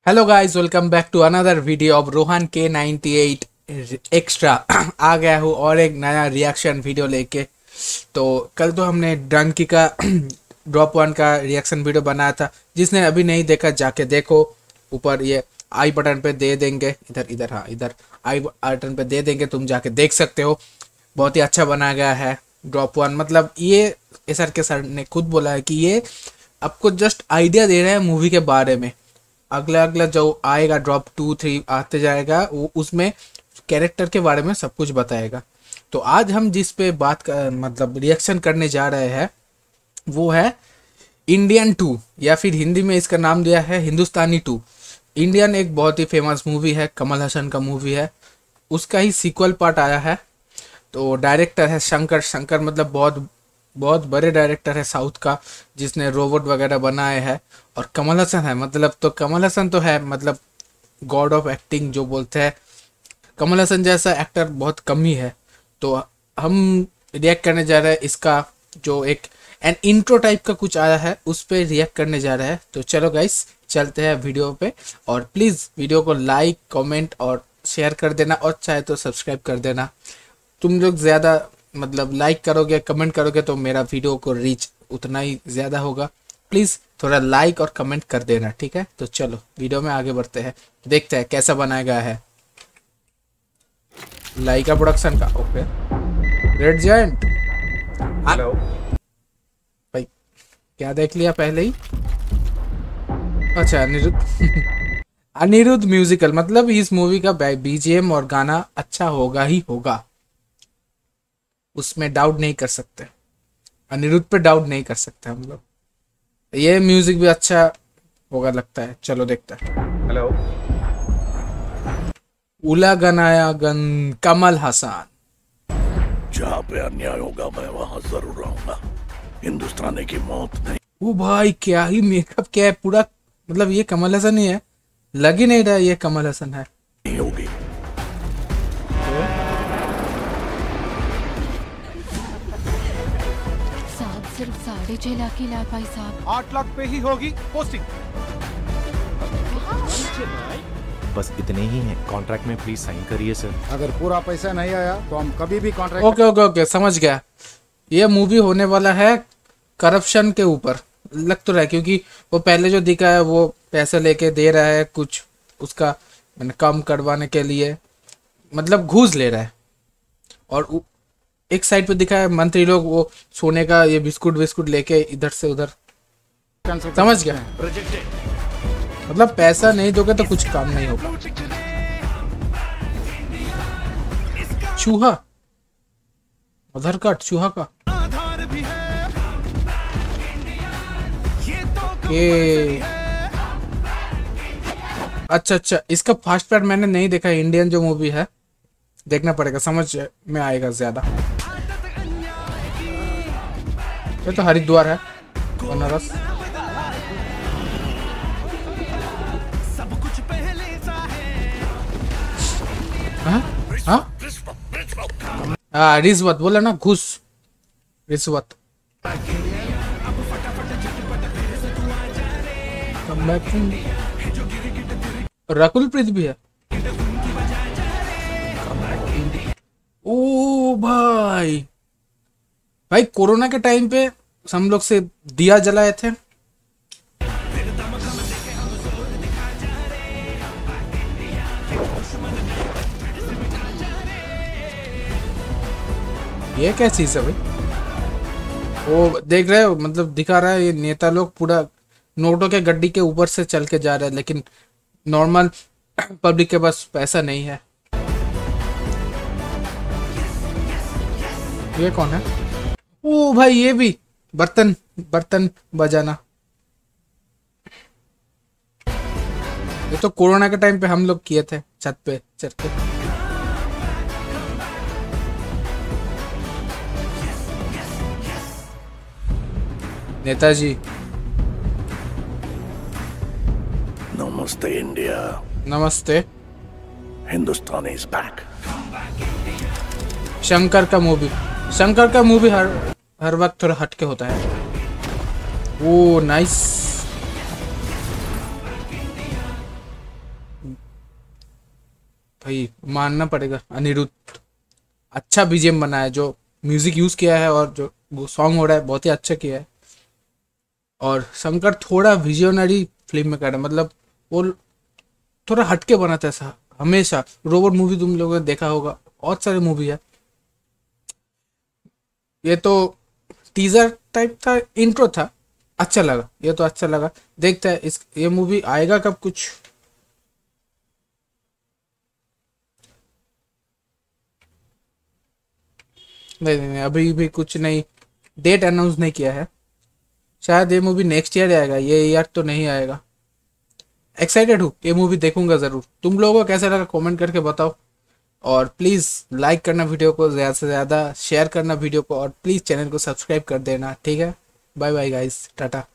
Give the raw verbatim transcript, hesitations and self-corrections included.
Hello guys, welcome back to another video of Rohan के ninety eight extra. आ गया हूँ और एक नया रिएक्शन वीडियो लेके। तो कल तो हमने डंकी का ड्रॉप वन का रिएक्शन वीडियो बनाया था। जिसने अभी नहीं देखा जाके देखो, ऊपर ये आई बटन पे दे देंगे, इधर इधर हाँ इधर आई बटन पे दे देंगे, तुम जाके देख सकते हो। बहुत ही अच्छा बनाया गया है ड्रॉप वन। मतलब ये एस आर के सर ने खुद बोला है कि ये आपको जस्ट आइडिया दे रहे हैं मूवी के बारे में। अगला अगला जो आएगा ड्रॉप टू थ्री आते जाएगा, वो उसमें कैरेक्टर के बारे में सब कुछ बताएगा। तो आज हम जिस पे बात कर मतलब रिएक्शन करने जा रहे हैं वो है इंडियन टू, या फिर हिंदी में इसका नाम दिया है हिंदुस्तानी टू। इंडियन एक बहुत ही फेमस मूवी है, कमल हसन का मूवी है, उसका ही सीक्वल पार्ट आया है। तो डायरेक्टर है शंकर शंकर मतलब बहुत बहुत बड़े डायरेक्टर है साउथ का, जिसने रोबोट वगैरह बनाए हैं। और कमल हसन है, मतलब तो कमल हसन तो है मतलब गॉड ऑफ एक्टिंग जो बोलते हैं। कमल हसन जैसा एक्टर बहुत कम ही है। तो हम रिएक्ट करने जा रहे हैं इसका जो एक एन इंट्रो टाइप का कुछ आया है, उस पर रिएक्ट करने जा रहे हैं। तो चलो गाइस चलते हैं वीडियो पे, और प्लीज़ वीडियो को लाइक कमेंट और शेयर कर देना, और चाहे तो सब्सक्राइब कर देना। तुम लोग ज़्यादा मतलब लाइक करोगे कमेंट करोगे तो मेरा वीडियो को रीच उतना ही ज़्यादा होगा। प्लीज़ थोड़ा लाइक और कमेंट कर देना, ठीक है। तो चलो वीडियो में आगे बढ़ते हैं, देखते हैं कैसा बनाया गया है लाइका प्रोडक्शन का। ओके, रेड जायंट हेलो भाई, क्या देख लिया पहले ही। अच्छा अनिरुद्ध अनिरुद्ध म्यूजिकल, मतलब इस मूवी का बीजीएम और गाना अच्छा होगा ही होगा, उसमें डाउट नहीं कर सकते। अनिरुद्ध पे डाउट नहीं कर सकते हम लोग। ये म्यूजिक भी अच्छा होगा लगता है, चलो देखते हैं। हेलो, उला गनाया गन कमल हसन। जहाँ पे अन्याय होगा मैं वहाँ जरूर रहूंगा। हिंदुस्तानी की मौत नहीं। ओ भाई क्या ही मेकअप, क्या है पूरा, मतलब ये कमल हसन ही है, लग ही नहीं रहा ये कमल हसन है। नहीं होगी। सिर्फ साढ़े छह लाख की लाभ भाई साहब। आठ लाख पे ही होगी पोस्टिंग। बस इतने ही हैं। कॉन्ट्रैक्ट में प्लीज साइन करिए सर। अगर पूरा पैसा नहीं आया तो हम कभी भी कॉन्ट्रैक्ट। ओके ओके ओके समझ गया। ये मूवी होने वाला है करप्शन के ऊपर, लग तो रहा है, क्योंकि वो पहले जो दिखा है वो पैसे लेके दे रहा है कुछ उसका मैंने कम करवाने के लिए, मतलब घूस ले रहा है। और एक साइड पे दिखा है मंत्री लोग वो सोने का ये बिस्कुट बिस्कुट लेके इधर से उधर, समझ गया। मतलब पैसा नहीं दोगे तो कुछ काम नहीं होगा। चूहा, आधार कार्ड चूहा का। ये अच्छा अच्छा, इसका फास्ट पार्ट मैंने नहीं देखा। इंडियन जो मूवी है देखना पड़ेगा, समझ में आएगा ज्यादा। ये तो हरिद्वार है, बनारस। हाँ हाँ रिश्वत बोला ना, घूस रिश्वत। रकुल प्रीत भी है। ओ भाई भाई कोरोना के टाइम पे हम लोग से दिया जलाए थे। ये क्या चीज है भाई, वो देख रहे हो, मतलब दिखा रहा है ये नेता लोग पूरा नोटों के गड्डी के ऊपर से चल के जा रहे हैं, लेकिन नॉर्मल पब्लिक के पास पैसा नहीं है। ये कौन है? ओ भाई ये भी बर्तन बर्तन बजाना। ये तो कोरोना के टाइम पे हम लोग किए थे, छत पे चढ़ के। नेताजी नमस्ते इंडिया। नमस्ते। हिंदुस्तानी इज बैक। शंकर का मूवी, शंकर का मूवी हर हर वक्त थोड़ा हटके होता है। Oh nice. भाई मानना पड़ेगा, अनिरुद्ध अच्छा बीजीएम बना है, जो म्यूजिक यूज किया है और जो वो सॉन्ग हो रहा है बहुत ही अच्छा किया है। और शंकर थोड़ा विजनरी फिल्म में कर, मतलब वो थोड़ा हटके बनाता है सा हमेशा। रोबोट मूवी तुम लोगों ने देखा होगा, बहुत सारे मूवी है। ये तो टीजर टाइप था, इंट्रो था, अच्छा लगा, ये तो अच्छा लगा। देखते हैं इस ये मूवी आएगा कब कुछ। नहीं नहीं नहीं, अभी भी कुछ नहीं, डेट अनाउंस नहीं किया है। शायद ये मूवी नेक्स्ट ईयर आएगा, ये ईयर तो नहीं आएगा। एक्साइटेड हूँ, ये मूवी देखूंगा ज़रूर। तुम लोगों को कैसा लगा कमेंट करके बताओ, और प्लीज़ लाइक करना वीडियो को, ज़्यादा से ज़्यादा शेयर करना वीडियो को, और प्लीज़ चैनल को सब्सक्राइब कर देना, ठीक है। Bye bye guys, Tata.